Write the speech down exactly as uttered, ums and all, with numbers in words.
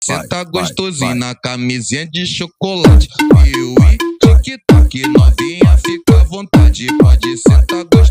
Senta gostosinho na camisinha de chocolate. Piuí, tic-tac, novinha, fica à vontade. Pode